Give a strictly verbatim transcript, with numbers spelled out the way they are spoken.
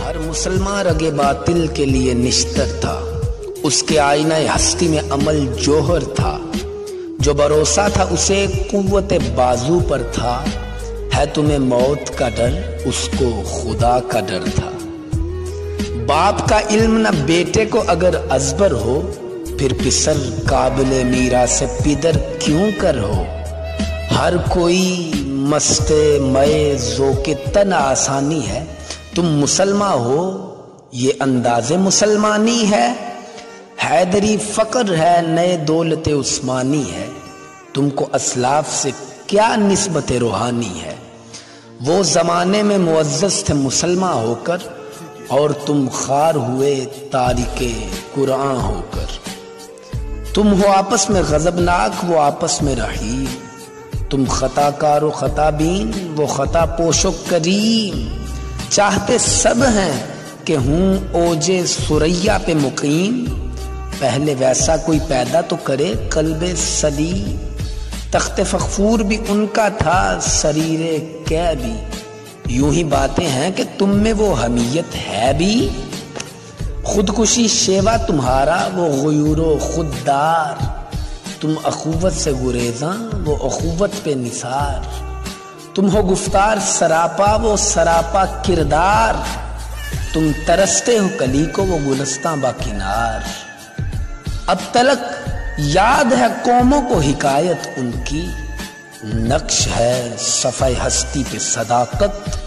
ہر مسلمان رگے باطل کے لیے نشتر تھا، اس کے آئینہ ہستی میں عمل جوہر تھا، جو بھروسہ تھا اسے قوت بازو پر تھا، ہے تمہیں موت کا ڈر اس کو خدا کا ڈر تھا۔ باپ کا علم نہ بیٹے کو اگر ازبر ہو، پھر پسر قابل میراث پدر کیوں کر ہو۔ ہر کوئی مست مئے ذوق تن آسانی ہے، تم مسلمان ہو یہ انداز مسلمانی ہے۔ حیدری فقر ہے نئے دولت عثمانی ہے، تم کو اسلاف سے کیا نسبت روحانی ہے۔ وہ زمانے میں معزز تھے مسلمان ہو کر، اور تم خار ہوئے تارک قرآن ہو کر۔ تم ہو آپس میں غضبناک وہ آپس میں رحیم، تم خطا کار و خطا بین وہ خطا پوش و کریم۔ چاہتے سب ہیں کہ ہوں اوج ثریا پہ مقیم، پہلے ویسا کوئی پیدا تو کرے قلب سلیم۔ تخت فخفور بھی ان کا تھا سریر کیا بھی، یوں ہی باتیں ہیں کہ تم میں وہ حمیت ہے بھی۔ خودکشی شیوا تمہارا وہ غیور و خوددار، تم اخوت سے گریزاں وہ اخوت پہ نثار۔ تم ہو گفتار سراپا وہ سراپا کردار، تم ترستے ہو کلی کو وہ گلستاں با کنار۔ اب تلک یاد ہے قوموں کو حکایت ان کی، نقش ہے صفحہ ہستی پہ صداقت